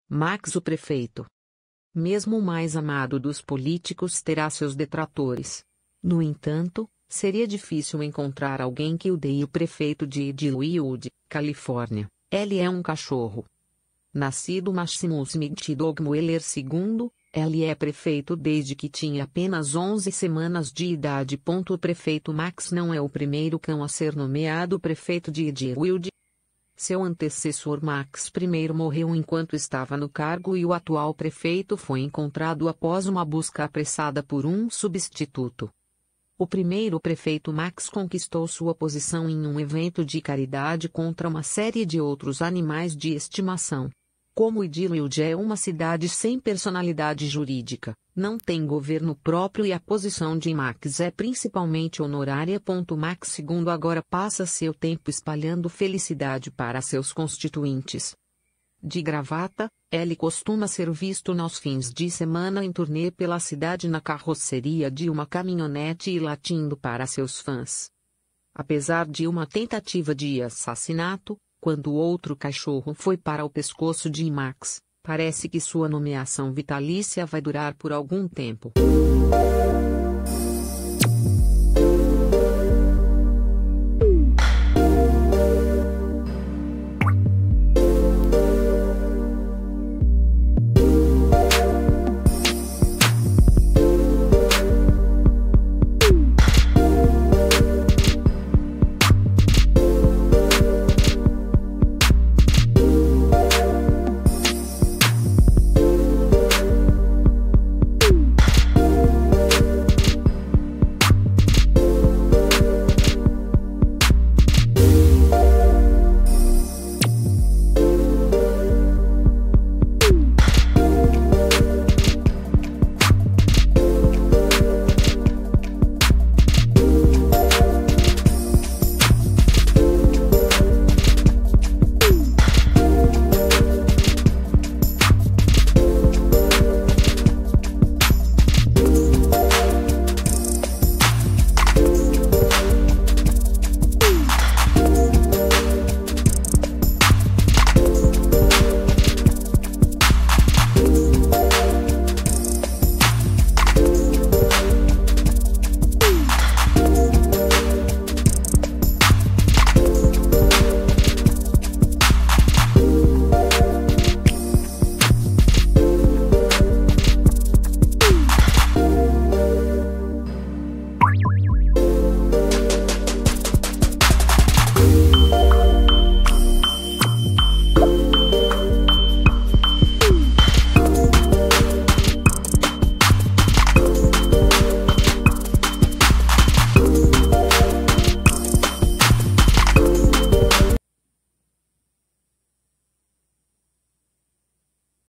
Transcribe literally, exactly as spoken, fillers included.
Max o prefeito. Mesmo o mais amado dos políticos terá seus detratores. No entanto, seria difícil encontrar alguém que odeie o prefeito de Inglewood, Califórnia. Ele é um cachorro. Nascido Maximus Migdog Mueller segundo, ele é prefeito desde que tinha apenas onze semanas de idade. O prefeito Max não é o primeiro cão a ser nomeado prefeito de Inglewood. Seu antecessor Max I morreu enquanto estava no cargo e o atual prefeito foi encontrado após uma busca apressada por um substituto. O primeiro prefeito Max conquistou sua posição em um evento de caridade contra uma série de outros animais de estimação. Como Inglewood é uma cidade sem personalidade jurídica, não tem governo próprio e a posição de Max é principalmente honorária. Max segundo agora passa seu tempo espalhando felicidade para seus constituintes. De gravata, ele costuma ser visto nos fins de semana em turnê pela cidade na carroceria de uma caminhonete e latindo para seus fãs. Apesar de uma tentativa de assassinato, quando outro cachorro foi para o pescoço de Max, parece que sua nomeação vitalícia vai durar por algum tempo.